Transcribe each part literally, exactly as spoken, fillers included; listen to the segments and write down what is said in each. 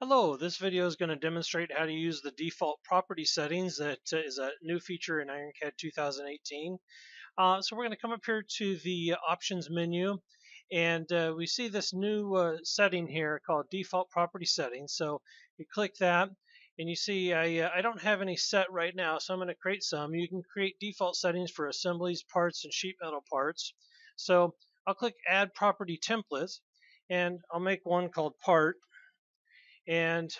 Hello, this video is going to demonstrate how to use the default property settings that uh, is a new feature in IronCAD two thousand eighteen. Uh, so we're going to come up here to the options menu, and uh, we see this new uh, setting here called default property settings. So you click that, and you see I, uh, I don't have any set right now, so I'm going to create some. You can create default settings for assemblies, parts, and sheet metal parts. So I'll click add property templates, and I'll make one called part. And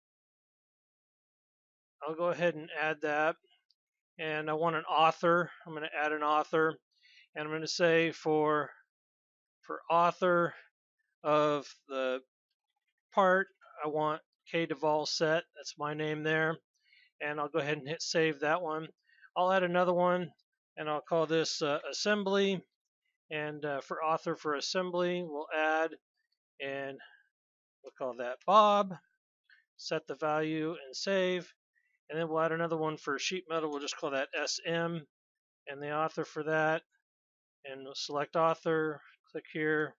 I'll go ahead and add that. And I want an author. I'm going to add an author. And I'm going to say for, for author of the part, I want K Duvall set. That's my name there. And I'll go ahead and hit save that one. I'll add another one, and I'll call this uh, assembly. And uh, for author for assembly, we'll add, and we'll call that Bob. Set the value and save. And then we'll add another one for sheet metal. We'll just call that S M, and the author for that. And we'll select author, click here,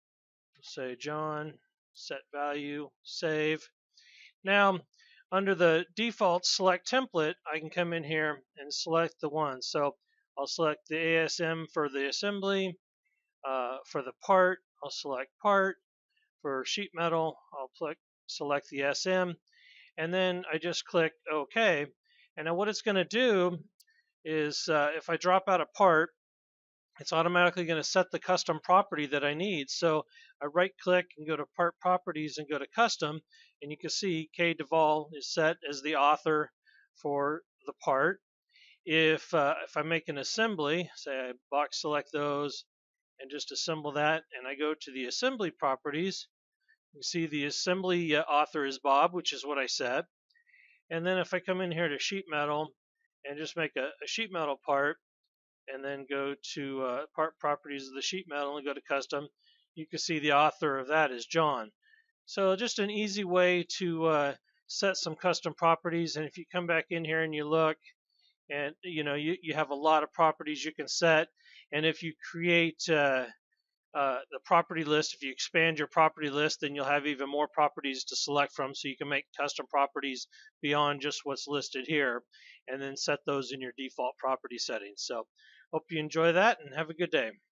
say John, set value, save. Now, under the default select template, I can come in here and select the one. So I'll select the A S M for the assembly. Uh, for the part, I'll select part. For sheet metal, I'll click, select the S M. And then I just click OK. And now what it's going to do is uh, if I drop out a part, it's automatically going to set the custom property that I need. So I right click and go to part properties and go to custom, and you can see K Duvall is set as the author for the part. If uh, if I make an assembly, say I box select those and just assemble that, and I go to the assembly properties, you see the assembly uh, author is Bob, which is what I said. And then if I come in here to sheet metal and just make a, a sheet metal part, and then go to uh, part properties of the sheet metal and go to custom, you can see the author of that is John. So just an easy way to uh, set some custom properties. And if you come back in here and you look, and you know you, you have a lot of properties you can set. And if you create uh, uh, the property list, if you expand your property list, then you'll have even more properties to select from, so you can make custom properties beyond just what's listed here, and then set those in your default property settings. So hope you enjoy that and have a good day.